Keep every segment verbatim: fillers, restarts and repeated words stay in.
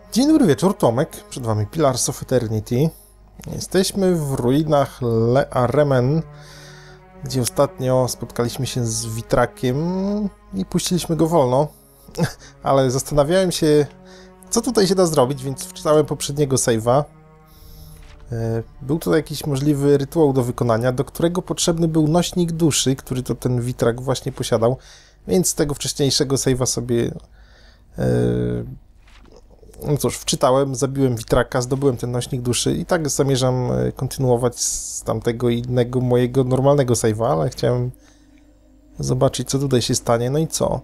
Dzień dobry wieczór, Tomek. Przed wami Pillars of Eternity. Jesteśmy w ruinach Le Aremen, gdzie ostatnio spotkaliśmy się z witrakiem i puściliśmy go wolno. Ale zastanawiałem się, co tutaj się da zrobić, więc wczytałem poprzedniego save'a. Był tutaj jakiś możliwy rytuał do wykonania, do którego potrzebny był nośnik duszy, który to ten witrak właśnie posiadał. Więc z tego wcześniejszego save'a sobie... No cóż, wczytałem, zabiłem witraka, zdobyłem ten nośnik duszy i tak zamierzam kontynuować z tamtego innego mojego normalnego save'a, ale chciałem zobaczyć, co tutaj się stanie. No i co?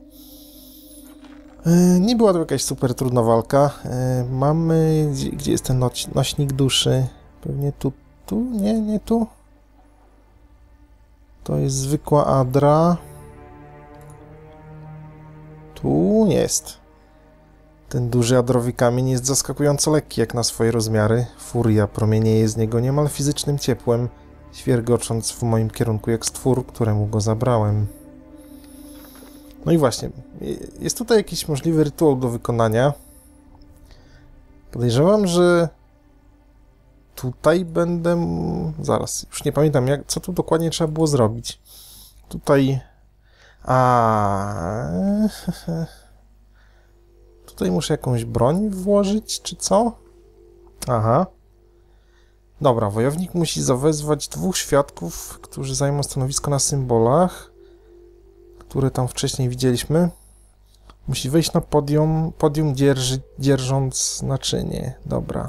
Nie była to jakaś super trudna walka. Mamy... Gdzie, gdzie jest ten noś, nośnik duszy? Pewnie tu, tu? Nie, nie tu. To jest zwykła Adra. Tu jest. Ten duży adrowy kamień jest zaskakująco lekki jak na swoje rozmiary. Furia promienieje z niego niemal fizycznym ciepłem, świergocząc w moim kierunku jak stwór, któremu go zabrałem. No i właśnie, jest tutaj jakiś możliwy rytuał do wykonania. Podejrzewam, że tutaj będę... Zaraz, już nie pamiętam, jak, co tu dokładnie trzeba było zrobić. Tutaj... A... Tutaj muszę jakąś broń włożyć, czy co? Aha. Dobra, wojownik musi zawezwać dwóch świadków, którzy zajmą stanowisko na symbolach, które tam wcześniej widzieliśmy. Musi wejść na podium, podium dzierży, dzierżąc naczynie. Dobra.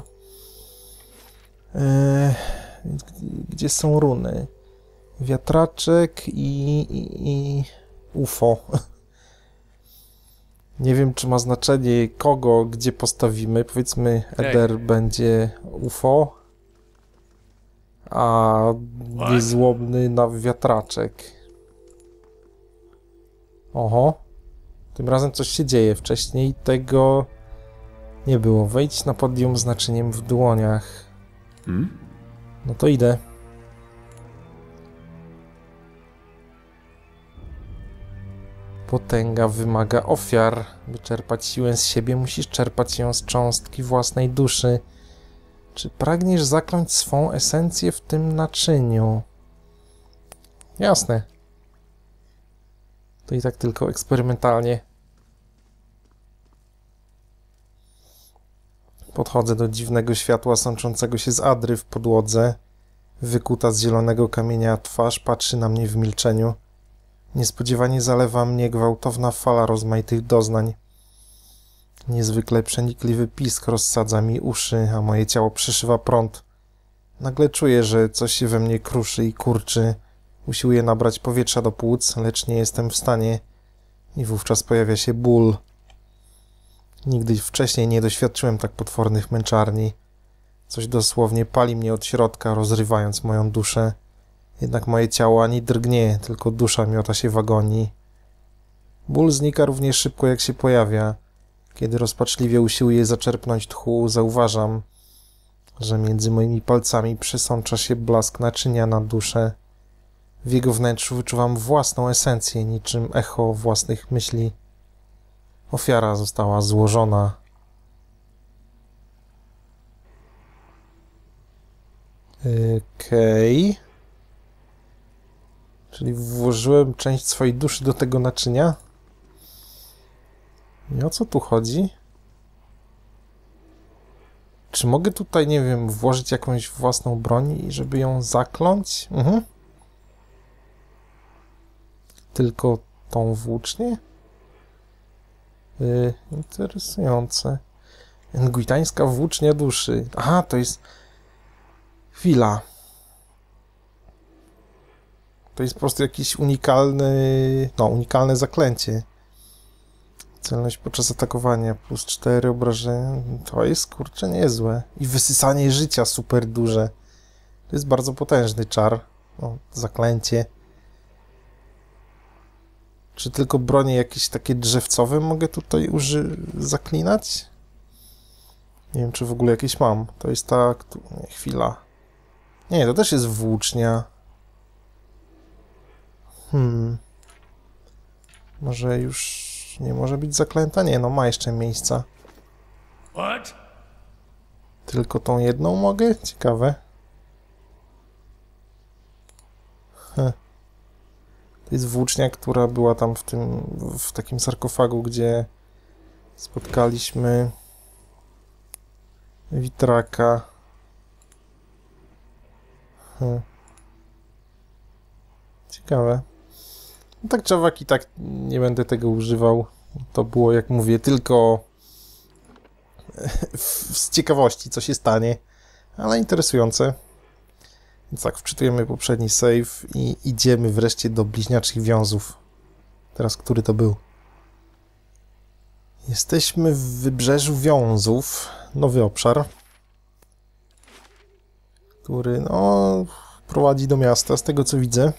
Eee, gdzie są runy? Wiatraczek i, i, i U F O. Nie wiem, czy ma znaczenie kogo, gdzie postawimy. Powiedzmy, Eder hey. będzie U F O, a niezłomny na wiatraczek. Oho. Tym razem coś się dzieje. Wcześniej tego nie było. Wejdź na podium z naczyniem w dłoniach. Hmm? No to idę. Potęga wymaga ofiar. By czerpać siłę z siebie, musisz czerpać ją z cząstki własnej duszy. Czy pragniesz zakląć swą esencję w tym naczyniu? Jasne. To i tak tylko eksperymentalnie. Podchodzę do dziwnego światła sączącego się z Adry w podłodze. Wykuta z zielonego kamienia twarz patrzy na mnie w milczeniu. Niespodziewanie zalewa mnie gwałtowna fala rozmaitych doznań. Niezwykle przenikliwy pisk rozsadza mi uszy, a moje ciało przeszywa prąd. Nagle czuję, że coś się we mnie kruszy i kurczy. Usiłuję nabrać powietrza do płuc, lecz nie jestem w stanie. I wówczas pojawia się ból. Nigdy wcześniej nie doświadczyłem tak potwornych męczarni. Coś dosłownie pali mnie od środka, rozrywając moją duszę. Jednak moje ciało ani drgnie, tylko dusza miota się w agonii. Ból znika równie szybko, jak się pojawia. Kiedy rozpaczliwie usiłuję zaczerpnąć tchu, zauważam, że między moimi palcami przesącza się blask naczynia na duszę. W jego wnętrzu wyczuwam własną esencję, niczym echo własnych myśli. Ofiara została złożona. Okej... Okay. Czyli włożyłem część swojej duszy do tego naczynia. I o co tu chodzi? Czy mogę tutaj, nie wiem, włożyć jakąś własną broń, żeby ją zakląć? Mhm. Tylko tą włócznię? Yy, interesujące. Engwitańska włócznia duszy. Aha, to jest... Chwila. To jest po prostu jakiś unikalny, no, unikalne zaklęcie. Celność podczas atakowania, plus cztery obrażenia. To jest, kurczę, niezłe. I wysysanie życia super duże. To jest bardzo potężny czar. No, zaklęcie. Czy tylko bronie jakieś takie drzewcowe mogę tutaj uży zaklinać? Nie wiem, czy w ogóle jakieś mam. To jest ta... Nie, chwila. Nie, to też jest włócznia. Hmm. Może już nie może być zaklęta? Nie, no ma jeszcze miejsca. What? Tylko tą jedną mogę? Ciekawe. Heh. To jest włócznia, która była tam w tym, w takim sarkofagu, gdzie spotkaliśmy witraka. Heh. Ciekawe. No tak Javak i tak nie będę tego używał. To było, jak mówię, tylko z ciekawości, co się stanie. Ale interesujące. Więc tak, wczytujemy poprzedni save i idziemy wreszcie do bliźniaczych wiązów. Teraz, który to był? Jesteśmy w wybrzeżu wiązów. Nowy obszar, który, no, prowadzi do miasta, z tego co widzę.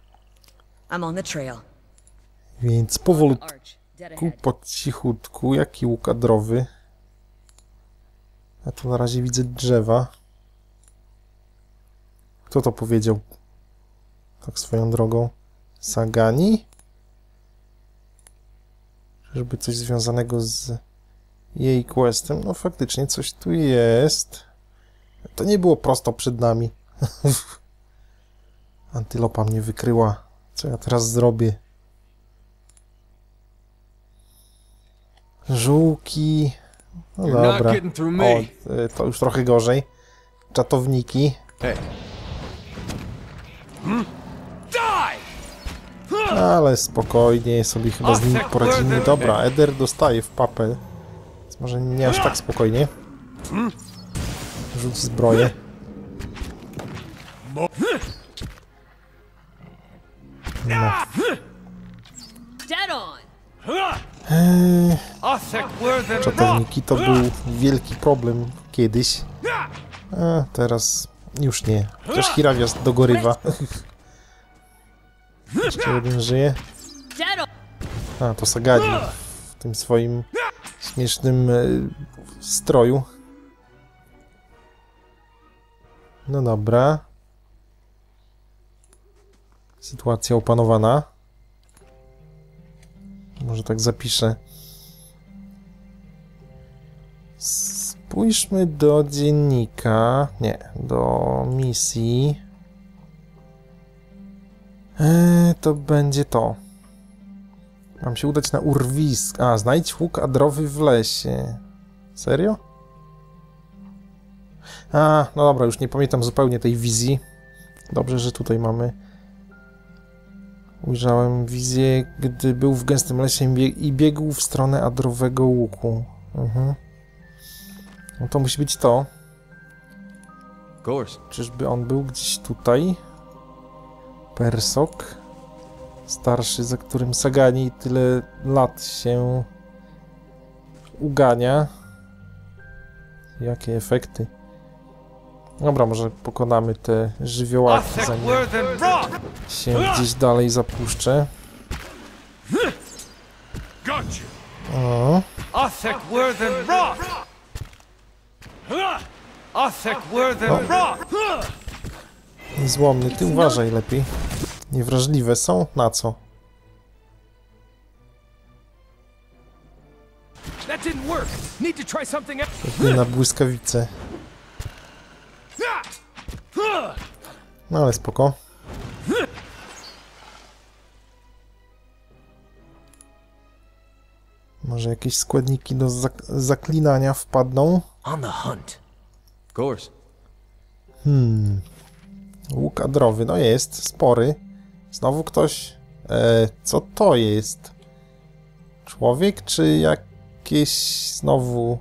Więc powolutku, po cichutku, jaki łuk kadrowy. Ja tu na razie widzę drzewa. Kto to powiedział? Tak swoją drogą. Sagani? Żeby coś związanego z jej questem. No faktycznie coś tu jest. To nie było prosto przed nami. Antylopa mnie wykryła. Co ja teraz zrobię? Żółki. No dobra. O, to już trochę gorzej. Czatowniki. Ale spokojnie sobie chyba z nimi poradzimy. Dobra, Eder dostaje w papę. Więc może nie aż tak spokojnie. Rzuć zbroję. No. Eee, czatowniki to był wielki problem kiedyś. A teraz już nie. Chociaż Hiravias dogorywa. Jeszcze jeden żyje. A, to Sagani w tym swoim śmiesznym e, stroju. No dobra. Sytuacja opanowana. Może tak zapiszę. Spójrzmy do dziennika. Nie, do misji. Eee, to będzie to. Mam się udać na urwisk. A, znajdź łuk adrowy w lesie. Serio? A, no dobra, już nie pamiętam zupełnie tej wizji. Dobrze, że tutaj mamy. Ujrzałem wizję, gdy był w gęstym lesie i biegł w stronę adrowego łuku. Mhm. No to musi być to. Czyżby on był gdzieś tutaj? Persok. Starszy, za którym Sagani tyle lat się ugania. Jakie efekty. Dobra, może pokonamy te żywiołaki, zanim się gdzieś dalej zapuszczę. O. No. Niezłomny, ty uważaj lepiej. Niewrażliwe są? Na co? Pewnie na błyskawice. No ale spoko. Może jakieś składniki do zak zaklinania wpadną? Hmm. Łuk adrowy, no jest, spory. Znowu ktoś... E, co to jest? Człowiek, czy jakieś znowu...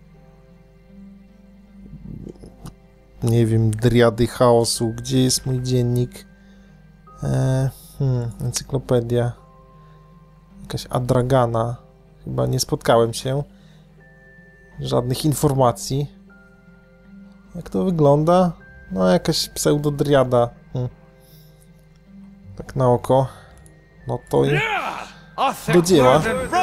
Nie wiem, driady chaosu. Gdzie jest mój dziennik? E, hmm, encyklopedia. Jakaś adragana. Chyba nie spotkałem się. Żadnych informacji. Jak to wygląda? No, jakaś pseudodriada. Hmm. Tak na oko. No to i... do dzieła.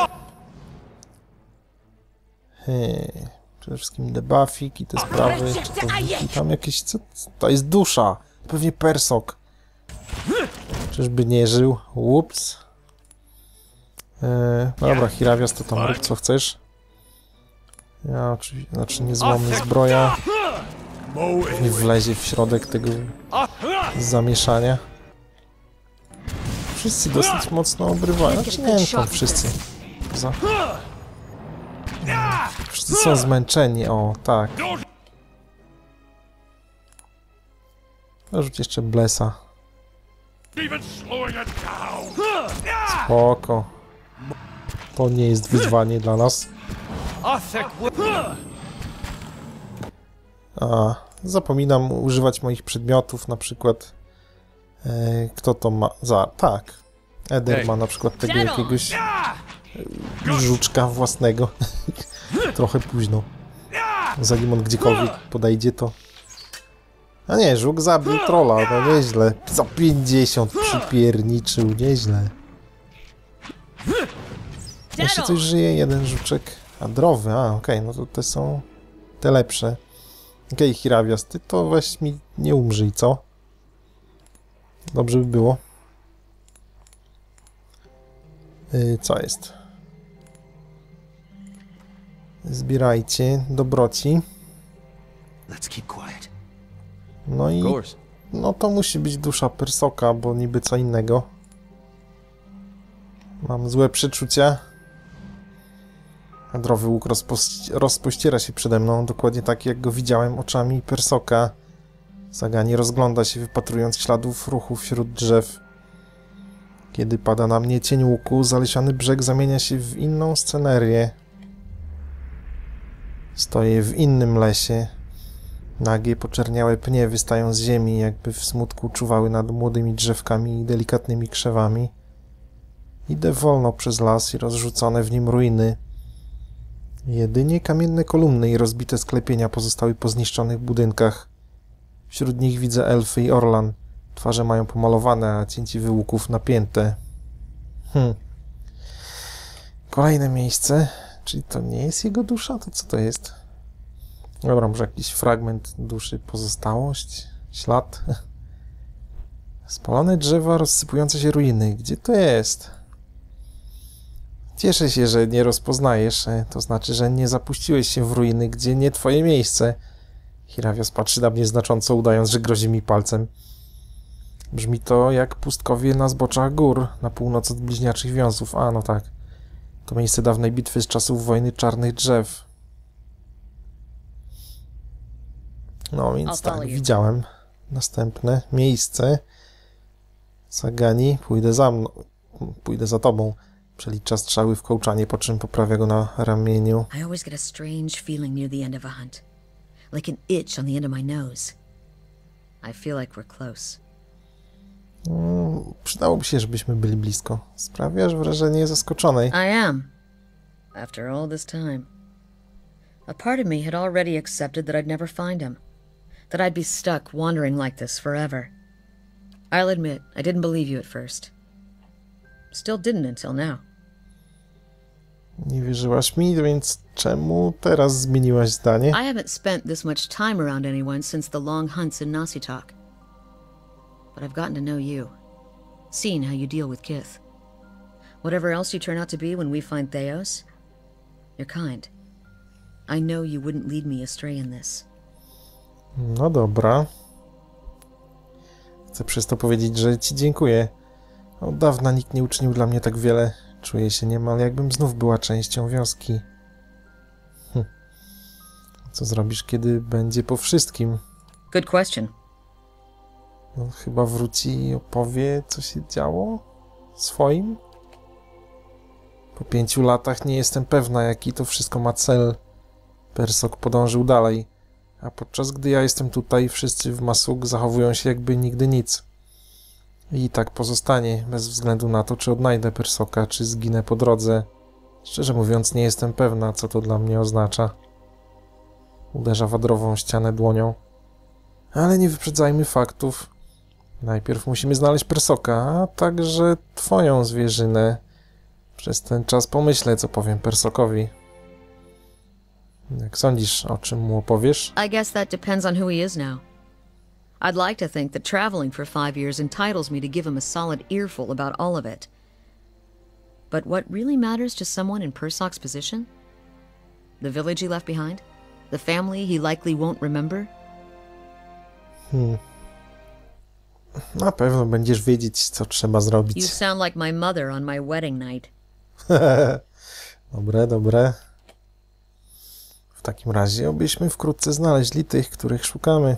Hej. Przede wszystkim debuffik i te sprawy. Czy to tam jakieś... Co? To jest dusza. Pewnie Persok. Czyżby nie żył? Ups. Eee, no dobra, Hiravias, to tam rób co chcesz. Ja oczywiście, znaczy niezłomny zbroja. Nie wlezie w środek tego zamieszania. Wszyscy dosyć mocno obrywają. Znaczy nie wiem, tam wszyscy. Za... Wszyscy są zmęczeni, o tak. Narzuć jeszcze Blessa. Spoko. To nie jest wyzwanie dla nas. A, zapominam używać moich przedmiotów, na przykład e, kto to ma? Za, tak. Eder ma na przykład tego jakiegoś e, żuczka własnego. Trochę późno. Zanim on gdziekolwiek podejdzie, to... A nie, żuk zabił trolla, no nieźle. Za pięćdziesiąt przypierniczył, nieźle. Jeszcze coś żyje, jeden żuczek. A drowy, a okej, okay, no to te są te lepsze. Okej, okay, Hiravias, ty to weź mi nie umrzyj, co? Dobrze by było. Yy, co jest? Zbierajcie dobroci. No i... No to musi być dusza Persoka, bo niby co innego. Mam złe przeczucia. Hadrowy łuk rozpo rozpościera się przede mną, dokładnie tak jak go widziałem oczami Persoka. Sagani rozgląda się, wypatrując śladów ruchu wśród drzew. Kiedy pada na mnie cień łuku, zalesiony brzeg zamienia się w inną scenerię. Stoję w innym lesie. Nagie, poczerniałe pnie wystają z ziemi, jakby w smutku czuwały nad młodymi drzewkami i delikatnymi krzewami. Idę wolno przez las i rozrzucone w nim ruiny. Jedynie kamienne kolumny i rozbite sklepienia pozostały po zniszczonych budynkach. Wśród nich widzę elfy i orlan. Twarze mają pomalowane, a cięciwy łuków napięte. Hm. Kolejne miejsce. Czyli to nie jest jego dusza? To co to jest? Dobra, może jakiś fragment duszy, pozostałość, ślad. Spalone drzewa, rozsypujące się ruiny. Gdzie to jest? Cieszę się, że nie rozpoznajesz. To znaczy, że nie zapuściłeś się w ruiny, gdzie nie twoje miejsce. Hiravias patrzy na mnie znacząco, udając, że grozi mi palcem. Brzmi to jak pustkowie na zboczach gór, na północ od bliźniaczych wiązów. A, no tak. To miejsce dawnej bitwy z czasów wojny czarnych drzew. No więc tak, widziałem. Następne miejsce. Sagani, pójdę za mną. Pójdę za tobą. Przelicza strzały w kołczanie, po czym poprawia go na ramieniu. I always get a strange feeling near the end of a hunt. Like an itch on the end of my nose. I feel like we're close. Hmm, przydałoby się, żebyśmy byli blisko. Sprawiasz wrażenie zaskoczonej. I am. After all this time. A part of me had already accepted that I'd never find him. That I'd be stuck wandering like this forever. I'll admit, I didn't believe you at first. Still didn't until now. Nie wierzyłaś mi, więc czemu teraz zmieniłaś zdanie? I haven't spent this much time around anyone since the long hunts in Nasitok. But I've gotten to know you. Seen how you deal with Kith. Whatever else you turn out to be when we find Theos, you're kind. I know you wouldn't lead me astray in this. No dobra. Chcę przez to powiedzieć, że ci dziękuję. Od dawna nikt nie uczynił dla mnie tak wiele. Czuję się niemal, jakbym znów była częścią wioski. Hm. Co zrobisz, kiedy będzie po wszystkim? Good question. No, chyba wróci i opowie, co się działo swoim. Po pięciu latach nie jestem pewna, jaki to wszystko ma cel. Persok podążył dalej, a podczas gdy ja jestem tutaj, wszyscy w Masuk zachowują się, jakby nigdy nic. I tak pozostanie, bez względu na to, czy odnajdę Persoka, czy zginę po drodze. Szczerze mówiąc, nie jestem pewna, co to dla mnie oznacza. Uderza w adrową ścianę dłonią. Ale nie wyprzedzajmy faktów. Najpierw musimy znaleźć Persoka, a także twoją zwierzynę. Przez ten czas pomyślę, co powiem Persokowi. Jak sądzisz, o czym mu opowiesz? I guess that depends on who he is now. I'd like to think that traveling for five years entitles me to give him a solid earful about all of it. But what really matters to someone in Persok's position? The village he left behind? The family he likely won't remember? Hmm. Na pewno będziesz wiedzieć, co trzeba zrobić. You sound like my mother on my wedding night. Dobre, dobre. W takim razie obyśmy wkrótce znaleźli tych, których szukamy.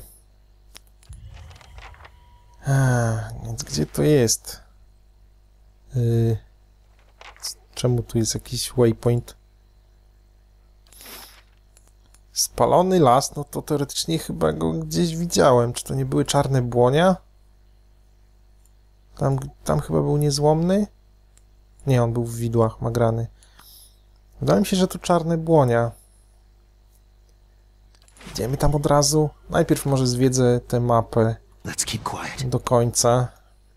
A, więc gdzie to jest? Yy, czemu tu jest jakiś waypoint? Spalony las, no to teoretycznie chyba go gdzieś widziałem. Czy to nie były czarne błonia? Tam, tam chyba był niezłomny? Nie, on był w widłach magrany. Wydaje mi się, że to czarne błonia. Idziemy tam od razu. Najpierw może zwiedzę tę mapę do końca.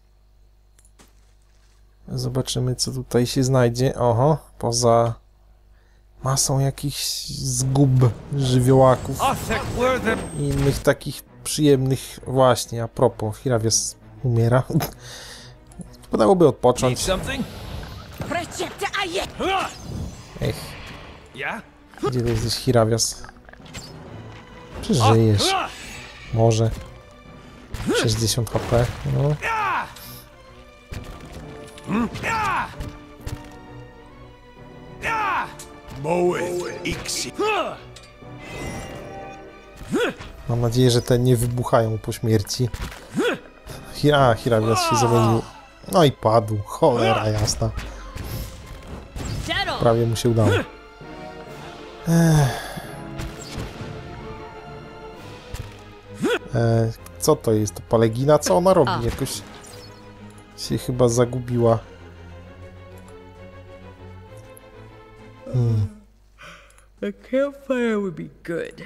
Zobaczymy, co tutaj się znajdzie. Oho, poza masą jakichś zgub żywiołaków i innych takich przyjemnych... Właśnie, a propos, Hirawias umiera. Podałoby odpocząć. Ech. Gdzie ty jesteś, Hirawias? Czy żyjesz? Może. sześćdziesiąt HP. No. Mam nadzieję, że te nie wybuchają po śmierci. Hira, Hirawias się zamienił. No i padł. Cholera jasna. Prawie mu się udało. Ech. E, co to jest? To Palegina? Co ona robi? Jakoś się chyba zagubiła. Hmm. A campfire would be good.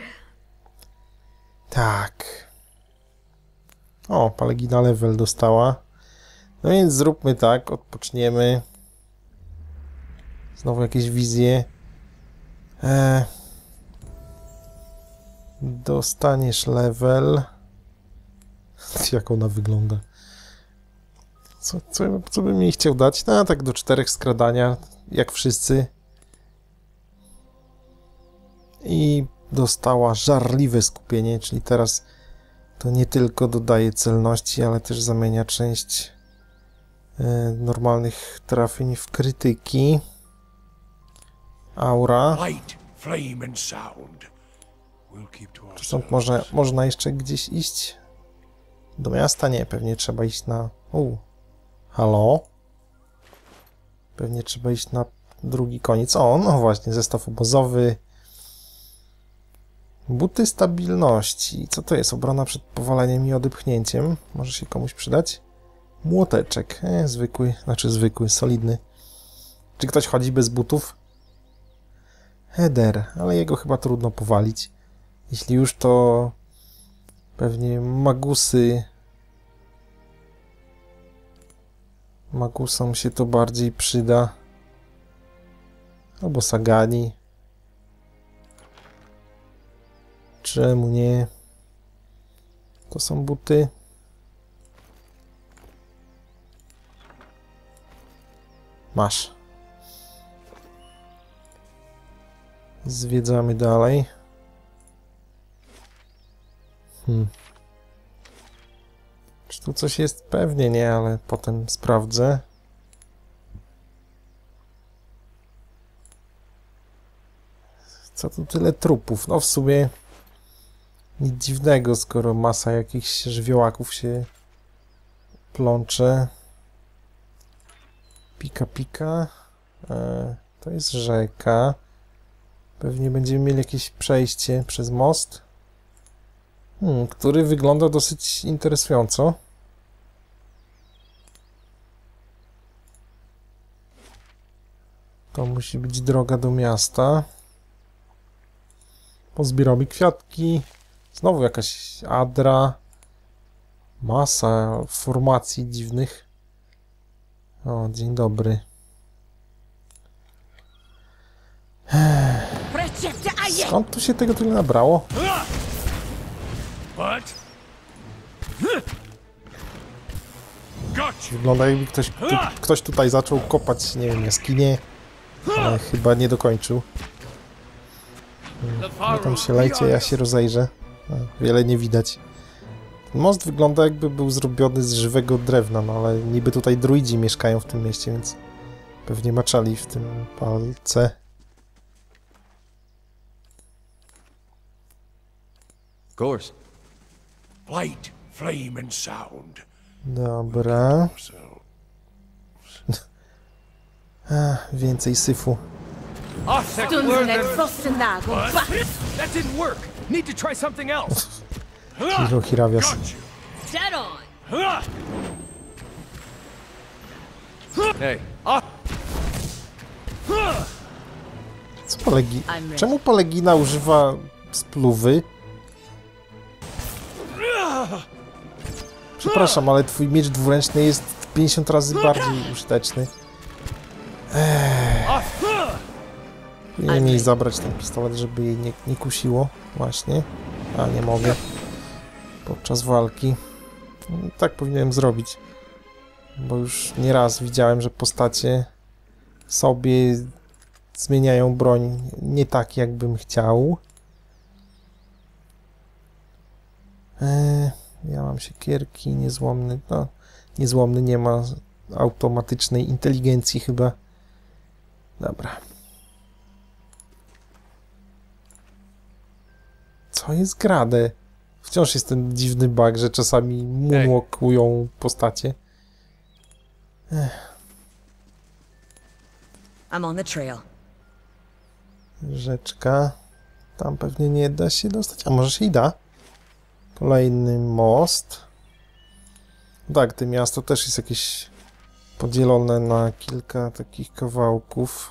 Tak. O, Palegina level dostała. No więc zróbmy tak, odpoczniemy. Znowu jakieś wizje. E, dostaniesz level. Jak ona wygląda? Co, co, co bym jej chciał dać? No, tak do czterech skradania, jak wszyscy. I dostała żarliwe skupienie, czyli teraz to nie tylko dodaje celności, ale też zamienia część e, normalnych trafień w krytyki. Aura. Czy stąd może, można jeszcze gdzieś iść? Do miasta? Nie, pewnie trzeba iść na... U. Halo? Pewnie trzeba iść na drugi koniec. O, no właśnie, zestaw obozowy. Buty stabilności. Co to jest? Obrona przed powaleniem i odepchnięciem. Może się komuś przydać? Młoteczek. E, zwykły, znaczy zwykły, solidny. Czy ktoś chodzi bez butów? Header, ale jego chyba trudno powalić. Jeśli już, to pewnie magusy. Magusom się to bardziej przyda. Albo Sagani. Czemu nie? To są buty. Masz. Zwiedzamy dalej. Hmm. Czy tu coś jest? Pewnie nie, ale potem sprawdzę. Co tu tyle trupów? No w sumie nic dziwnego, skoro masa jakichś żywiołaków się plącze. Pika, pika. E, to jest rzeka. Pewnie będziemy mieli jakieś przejście przez most, hmm, który wygląda dosyć interesująco. To musi być droga do miasta. Pozbieramy kwiatki. Znowu jakaś adra. Masa formacji dziwnych. O, dzień dobry. Skąd tu się tego tyle nabrało? Wygląda, jakby ktoś, tu, ktoś tutaj zaczął kopać, nie wiem, jaskinię, ale chyba nie dokończył. No tam się lejcie, ja się rozejrzę. A, wiele nie widać. Ten most wygląda, jakby był zrobiony z żywego drewna, no ale niby tutaj druidzi mieszkają w tym mieście, więc pewnie maczali w tym palce. Of course. Light, flame and sound. Dobra. Ach, więcej syfu. That didn't work. Need to try something else. Hiro Hirawias. Dead on! Hey. Ah. Co Polegi... Czemu Polegina używa spluwy? Przepraszam, ale twój miecz dwuręczny jest pięćdziesiąt razy bardziej użyteczny. Eee. Powinienem jej zabrać ten pistolet, żeby jej nie, nie kusiło. Właśnie. A, nie mogę. Podczas walki. Tak powinienem zrobić. Bo już nieraz widziałem, że postacie sobie zmieniają broń nie tak, jakbym chciał. Eee, ja mam siekierki, niezłomny. No, niezłomny nie ma automatycznej inteligencji chyba. Dobra. Co jest grane? Wciąż jest ten dziwny bug, że czasami moonwalkują postacie. Ech. I'm on the trail. Rzeczka. Tam pewnie nie da się dostać. A może się i da? Kolejny most. Tak, to miasto też jest jakieś podzielone na kilka takich kawałków.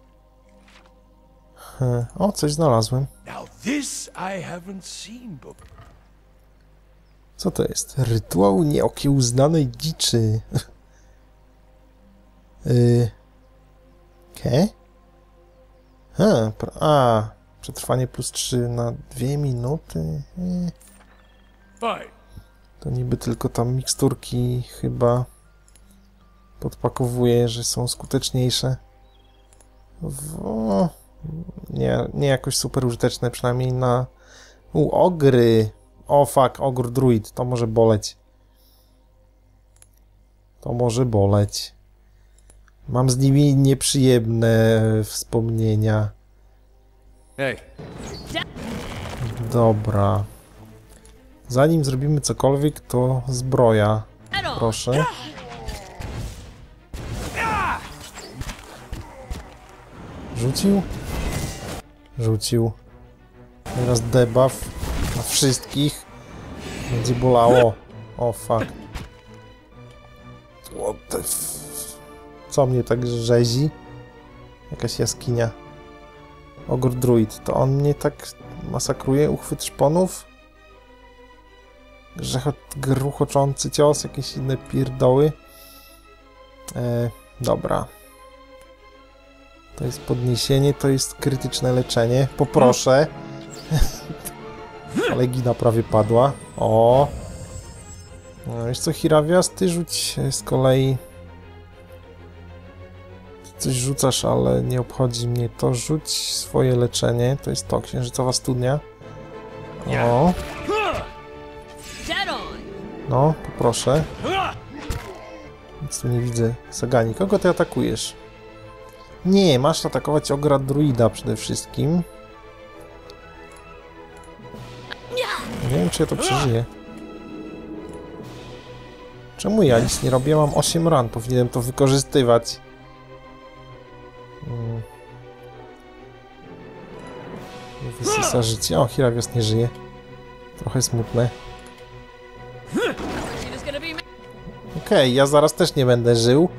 O, coś znalazłem. Now this I haven't seen before. Co to jest? Rytuał nieokiełznanej dziczy. yy. Ke? A, a, przetrwanie plus trzy na dwie minuty. Yy. Fine. To niby tylko tam miksturki chyba podpakowuje, że są skuteczniejsze. W... Nie, nie jakoś super użyteczne, przynajmniej na... U, ogry! O fuck, ogr druid, to może boleć. To może boleć. Mam z nimi nieprzyjemne wspomnienia. Hey. Dobra. Zanim zrobimy cokolwiek, to zbroja. Proszę. Rzucił? Rzucił. Teraz debuff na wszystkich. Będzie bolało. O fuck. What the f... Co mnie tak rzezi? Jakaś jaskinia. Ogr druid. To on mnie tak masakruje? Uchwyt szponów? Grzechot, gruchoczący cios? Jakieś inne pierdoły? E, dobra. To jest podniesienie, to jest krytyczne leczenie. Poproszę. Legina prawie padła. O. No, wiesz co, Hirawias, ty rzuć z kolei... Ty coś rzucasz, ale nie obchodzi mnie to. Rzuć swoje leczenie. To jest to, księżycowa studnia. O. No, poproszę. Nic tu nie widzę. Sagani, kogo ty atakujesz? Nie, masz atakować ogra druida przede wszystkim. Nie wiem, czy ja to przeżyję. Czemu ja nic nie robię? Mam osiem ran, powinienem to wykorzystywać. Hmm. Wysysa życie. O, Hirawias nie żyje. Trochę smutne. Okej, okay, ja zaraz też nie będę żył.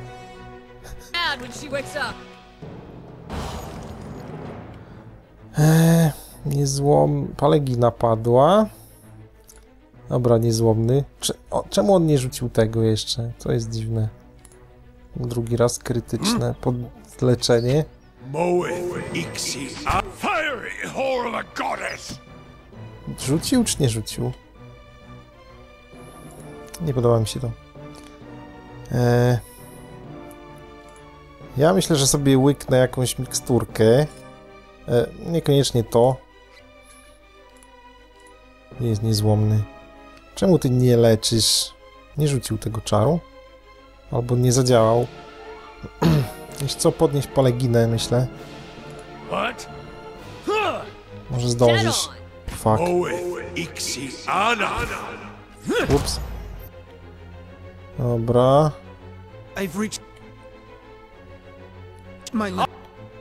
Eee, niezłom... Palegina padła. Dobra, niezłomny. Cze... O, czemu on nie rzucił tego jeszcze? To jest dziwne. Drugi raz krytyczne podleczenie. Rzucił czy nie rzucił? Nie podoba mi się to. Eee... Ja myślę, że sobie łyknę jakąś miksturkę. E, niekoniecznie to. Jest niezłomny. Czemu ty nie leczysz? Nie rzucił tego czaru? Albo nie zadziałał. Wiesz co, podnieść Paleginę, myślę. What? Może zdążysz. Fuck. Ixiana. Ups. Dobra. I've reached my limit.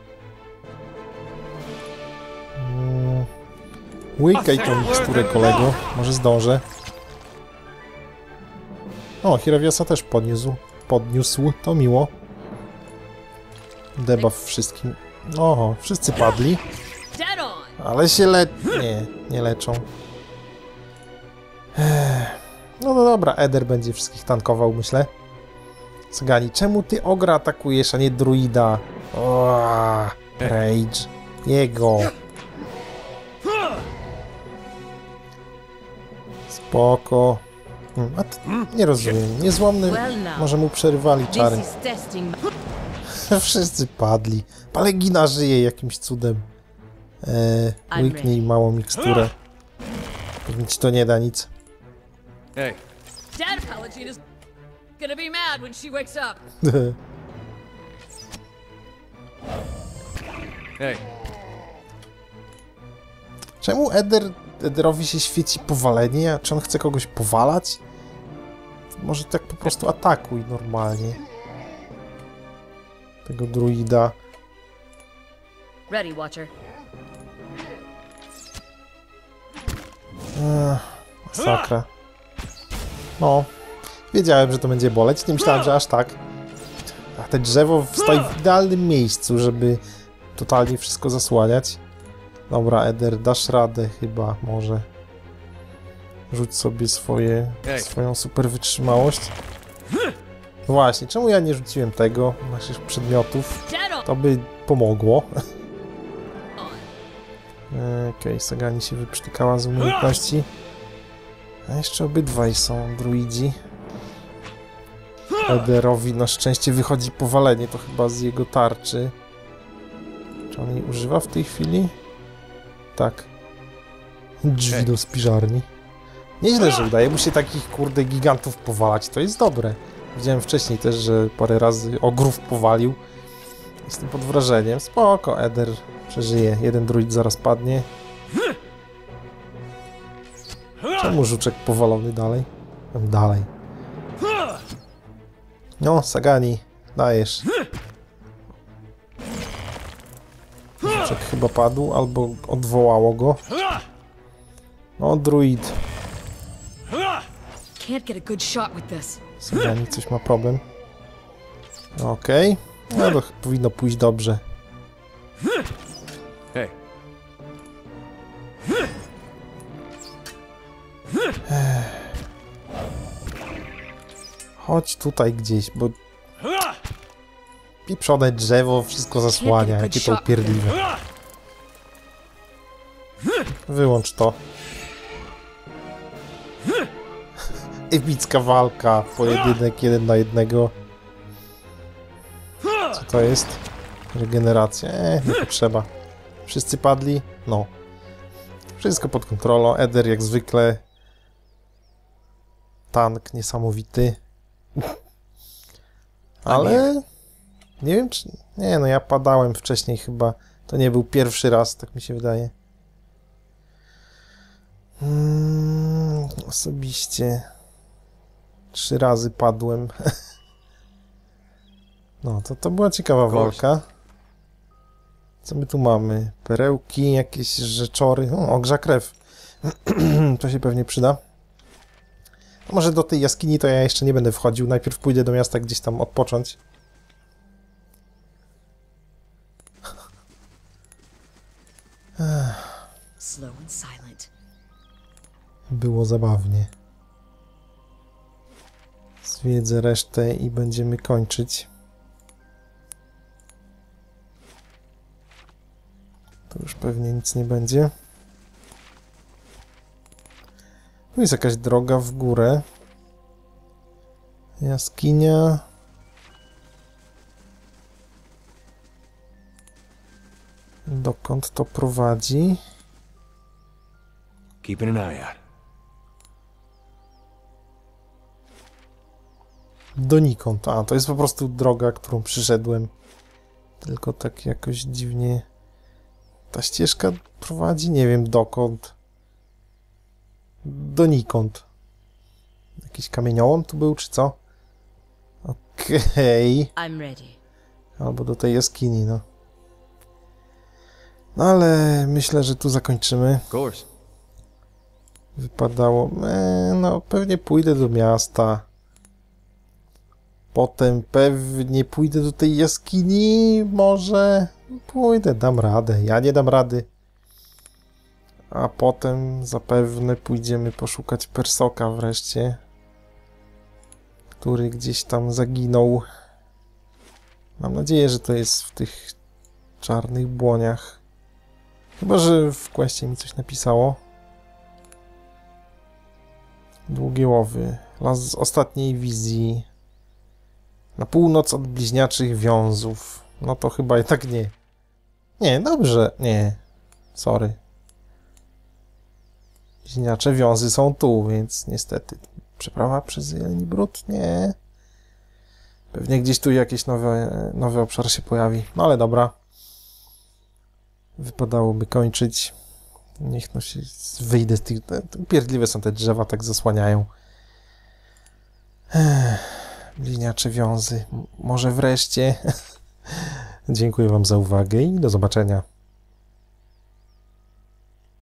Mm. Łykaj tą miksturę, kolego. Może zdążę. O, Hirawiasa też podniósł. Podniósł, to miło. Debuff wszystkim. Oho, wszyscy padli. Ale się le... Nie, nie leczą. Ech. No, no dobra, Eder będzie wszystkich tankował, myślę. Sagani, czemu ty ogra atakujesz, a nie druida? Oaa, Rage. Jego. Spoko. Hmm, a ty, nie rozumiem. Niezłomny, może mu przerywali czary. Wszyscy padli. Palegina żyje jakimś cudem. Eee, łyknij małą miksturę. Pewnie ci to nie da nic. Hey. Dad Paladina's gonna be mad when she wakes up. Hey. Czemu Eder, Ederowi się świeci powalenie? Czy on chce kogoś powalać? Może tak po prostu atakuj normalnie. Tego druida. Ready, Watcher. Ech, masakra. No, wiedziałem, że to będzie boleć. Nie myślałem, że aż tak. A te drzewo stoi w idealnym miejscu, żeby totalnie wszystko zasłaniać. Dobra, Eder, dasz radę chyba, może. Rzuć sobie swoje, swoją super wytrzymałość. Właśnie, czemu ja nie rzuciłem tego, naszych przedmiotów? To by pomogło. Okej, okay, Sagani się wyprztykała z umiejętności. A jeszcze obydwaj są druidzi. Ederowi na szczęście wychodzi powalenie, to chyba z jego tarczy. Czy on jej używa w tej chwili? Tak. Drzwi do spiżarni. Nieźle, że udaje mu się takich, kurde, gigantów powalać. To jest dobre. Widziałem wcześniej też, że parę razy ogrów powalił. Jestem pod wrażeniem. Spoko, Eder przeżyje. Jeden druid zaraz padnie. Czemu żuczek powalony dalej? Dalej. No, Sagani, dajesz. Żuczek chyba padł, albo odwołało go. No, druid. Can't get a good shot with this. Sagani coś ma problem. Okej. Okay. No to powinno pójść dobrze. Hey. Chodź tutaj gdzieś, bo pieprzone drzewo wszystko zasłania, jakie to upierdliwe. Wyłącz to. Epicka walka, pojedynek jeden na jednego. Co to jest? Regeneracja. Eee, nie potrzeba. Wszyscy padli? No. Wszystko pod kontrolą. Eder jak zwykle. Tank niesamowity. Ale... Nie wiem czy... Nie no, ja padałem wcześniej chyba. To nie był pierwszy raz, tak mi się wydaje. Hmm, osobiście... Trzy razy padłem. No, to, to była ciekawa walka. Co my tu mamy? Perełki, jakieś rzeczory. O, ogrza krew. To się pewnie przyda. A może do tej jaskini to ja jeszcze nie będę wchodził. Najpierw pójdę do miasta gdzieś tam odpocząć. Slow and silent. Było zabawnie. Zwiedzę resztę i będziemy kończyć. To już pewnie nic nie będzie. Tu jest jakaś droga w górę. Jaskinia. Dokąd to prowadzi? Keeping an eye out. Donikąd. A, to jest po prostu droga, którą przyszedłem. Tylko tak jakoś dziwnie ta ścieżka prowadzi, nie wiem dokąd. Donikąd. Jakiś kamieniołom tu był, czy co? Okej. Okay. I'm ready. Albo do tej jaskini, no. No ale myślę, że tu zakończymy. Of course. Wypadało... E, no, pewnie pójdę do miasta. Potem pewnie pójdę do tej jaskini. Może pójdę, dam radę. Ja nie dam rady. A potem zapewne pójdziemy poszukać Persoka wreszcie, który gdzieś tam zaginął. Mam nadzieję, że to jest w tych czarnych błoniach. Chyba że w questie mi coś napisało. Długie łowy. Las z ostatniej wizji. Na północ od bliźniaczych wiązów. No to chyba i tak nie. Nie, dobrze. Nie. Sorry. Bliźniacze wiązy są tu, więc niestety. Przeprawa przez Jeleni Brud? Nie. Pewnie gdzieś tu jakiś nowy, nowy obszar się pojawi. No ale dobra. Wypadałoby kończyć. Niech no się wyjdę z tych... Pierdliwe są te drzewa, tak zasłaniają. Ech, bliźniacze wiązy. Może wreszcie. Dziękuję wam za uwagę i do zobaczenia.